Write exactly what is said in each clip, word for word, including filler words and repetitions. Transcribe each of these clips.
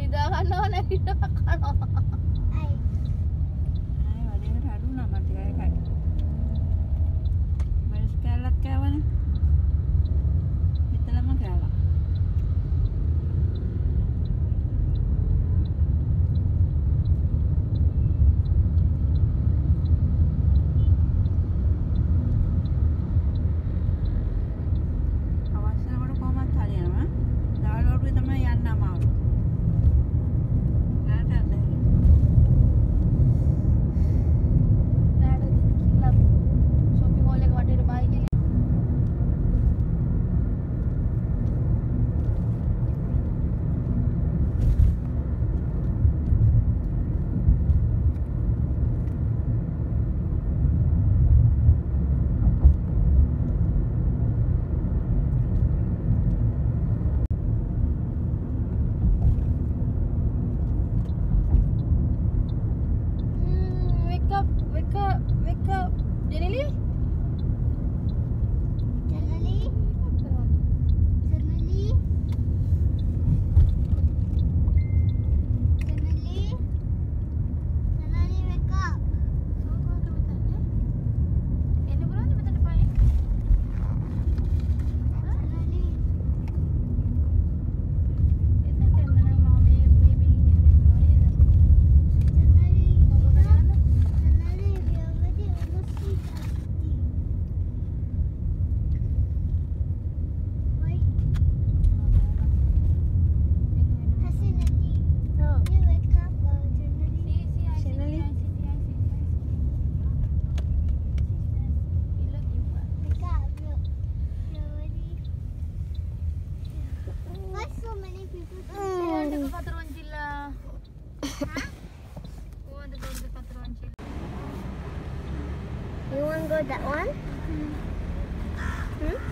නිදා ගන්නවා නැගිටලා කනවා. අයි. ආයි වැඩේකට හදුනා මට ටික එකයි. මල්ස් කැලලත් කෑවනේ. මෙතනම කෑවා. You want to go that one? Hmm?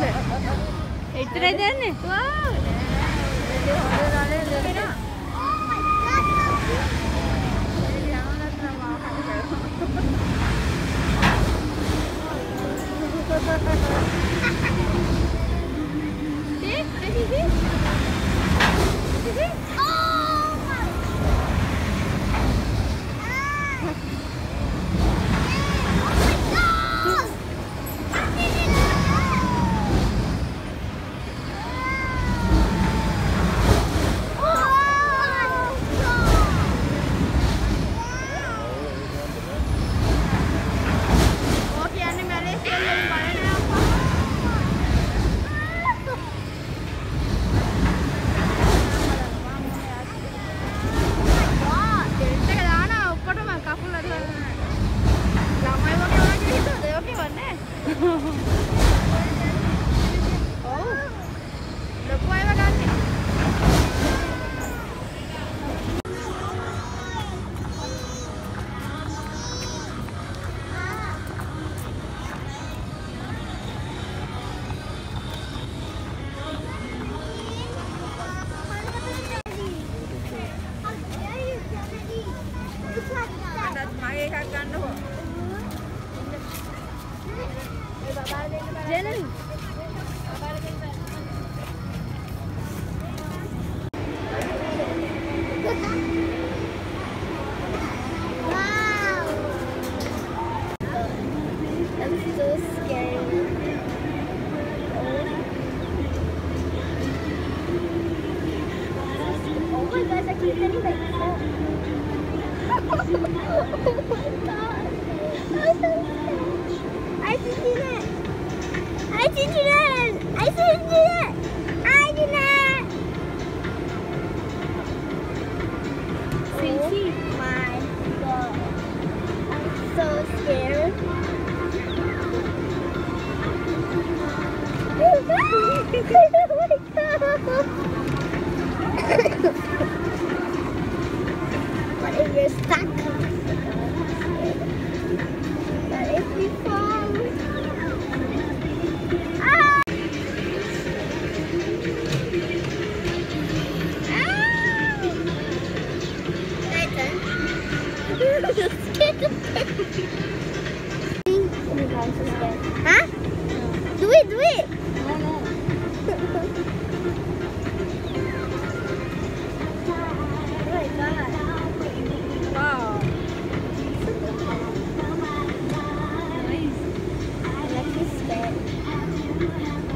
එච්චරයි දැන්නේ. Wow. Janganlah terlalu mahal. See? Can you see? You see? Oh my. Oh, කියන්නේ මැලේසියාවේ බලන්නේ අප්පා. ටෙන්ට් එක දානවා ඔක්කොටම කකුල අරගෙන. ළමයි වගේ වගේ හිතුවද? ඒක වන්නේ. ඔව්. ලොකු අයව ගන්නේ. Atas mari kakak tu. ජෙනන්. Wow. That's so scary. Oh my gosh, I keep getting like that. Oh my god. I'm so scared. I see it. I see it. I see it. I did not. See, see. Oh my god. I'm so scared. Oh my god. What if you're stuck? What if we fall? Ah! Ah! Nathan. Just scared of Huh? Do it, do it. No no. Oh my god. Wow. I'm actually scared.